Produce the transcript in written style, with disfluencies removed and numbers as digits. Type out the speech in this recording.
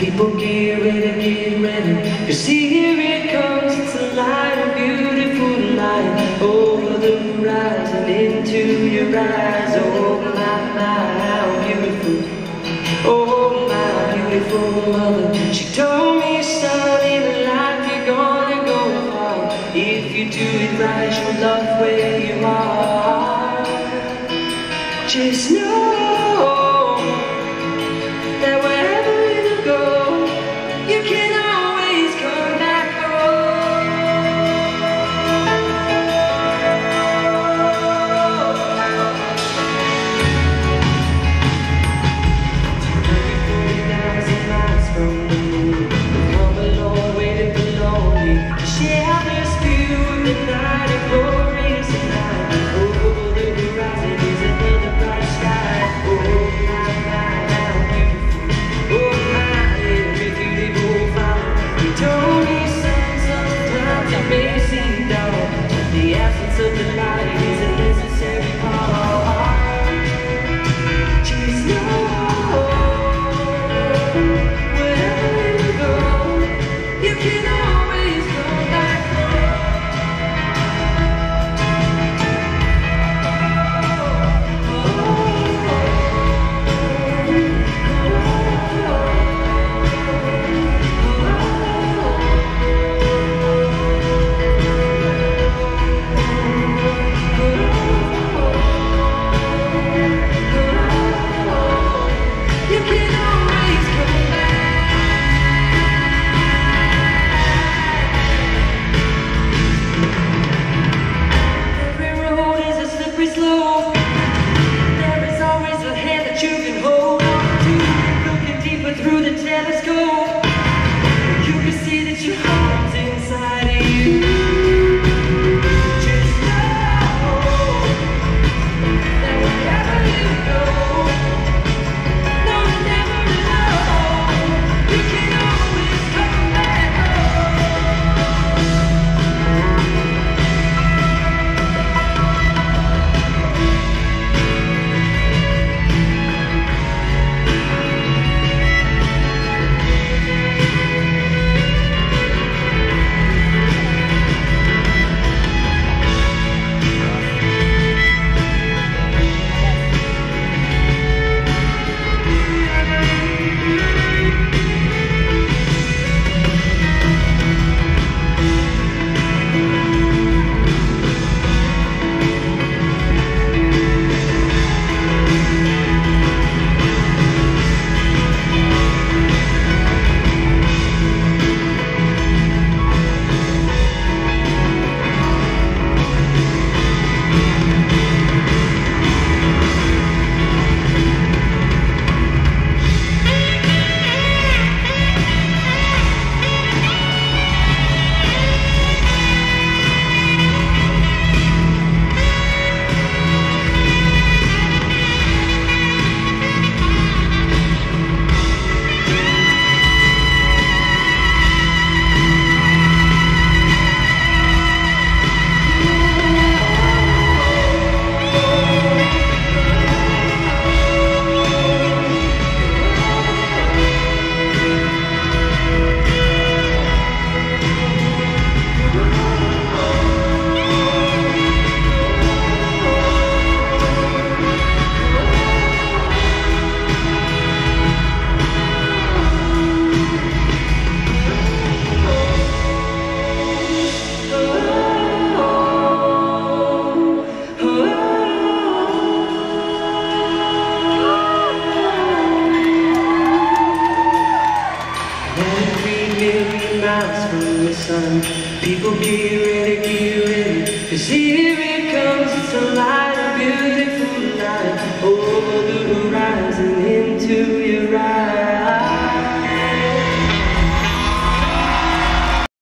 People get ready, 'cause here it comes. It's a light, a beautiful light, over the horizon, into your eyes. Oh my, how beautiful. Oh my beautiful mother, she told me, son, in life you're gonna go far. If you do it right, you'll love where you are. Just know that wherever you go, you can always come back home. Miles from the moon, come a long way to be lonely, to share this view of the night, a glorious night. Over the horizon is another bright sky. Oh my, how beautiful. Oh my, every beautiful flower. You told me, son, sometimes it may seem dark, but the absence of the light is a necessary part. Just know wherever you go, you can always come back home. You can always come back. Every road is a slippery slope. There is always a hand that you can hold on to. Looking deeper through the telescope, you can see that your heart's inside of you. Just know that wherever you go, no, you're never alone. You can always come back home. Miles from the sun, people get ready, 'cause here it comes. It's a light, a beautiful light, over the horizon, into